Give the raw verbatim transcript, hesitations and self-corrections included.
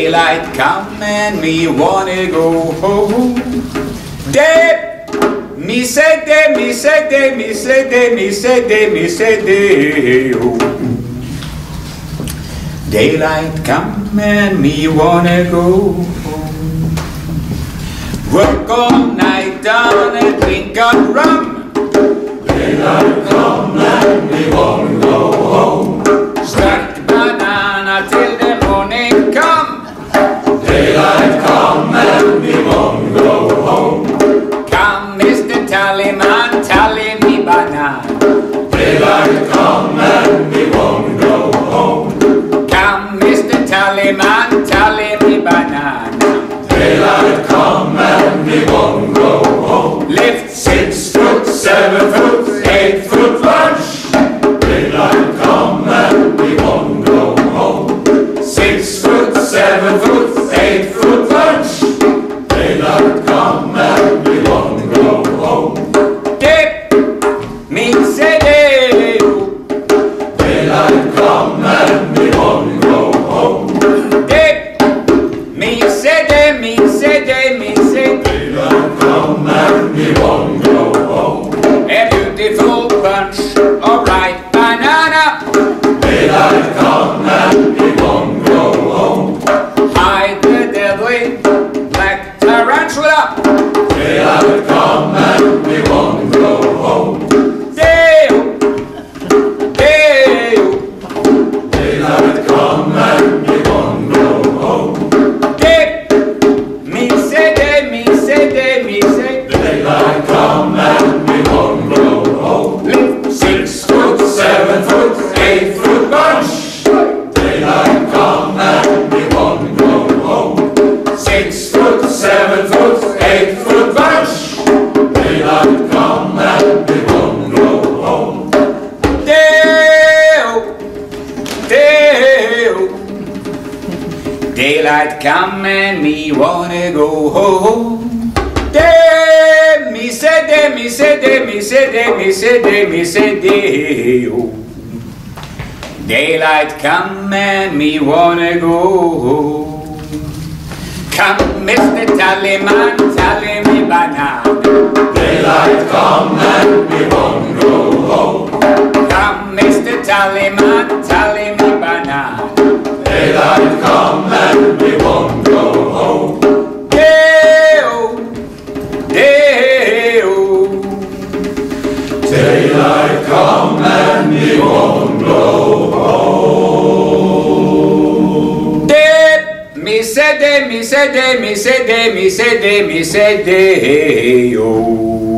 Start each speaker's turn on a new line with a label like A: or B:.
A: Daylight come and me wanna go home. Day, me say day, me say day, me say day, me say day, me say day. Oh. Daylight come and me wanna go home. Work all night down and drink on rum.
B: Daylight come and me wanna go home.
A: Stack banana till the morning come.
B: Daylight come and me wanna go home.
A: Come, Mister Tallyman, tally me banana.
B: Daylight come and me wanna go home.
A: Come, Mister Tallyman, tally me banana.
B: Daylight come and me wanna go home.
A: Lift
B: Six foot, seven foot, eight foot lunch. Daylight come and me wanna go home. Six foot, seven foot, eight foot lunch. Daylight come and me wanna go home.
A: dip, me say day.
B: Daylight come and me wanna go home.
A: Dip, me say day, me say day, me say day.
B: Daylight come and me wanna go home.
A: A beautiful bunch of ripe banana.
B: Daylight come and me wanna go home.
A: Hide the deadly black tarantula.
B: Daylight come and me wanna go home.
A: Day-o, day-o.
B: Daylight come and me wanna go home.
A: Dip, me say day, me say day, me say day.
B: Daylight come and me wanna go home.
A: Lift
B: Six foot, seven foot, eight foot bunch. Daylight come and me wanna go home. Six foot, seven foot, eight foot bunch. Daylight come and me wanna go home.
A: day-o, day-o. Daylight come and me wanna go home. Day, me say day, me say day, me say day, me say day, me say day-o. Daylight come and me wanna go home. Come, Mister Tallyman, tally me banana.
B: Daylight come and me wanna go home.
A: Come, Mister Tallyman, tally me banana.
B: Daylight come and me wanna go home.
A: Day-o, day-o.
B: Daylight come and me wanna go home.
A: Day, me say day, me say day, me say day, me say day, me say day-o.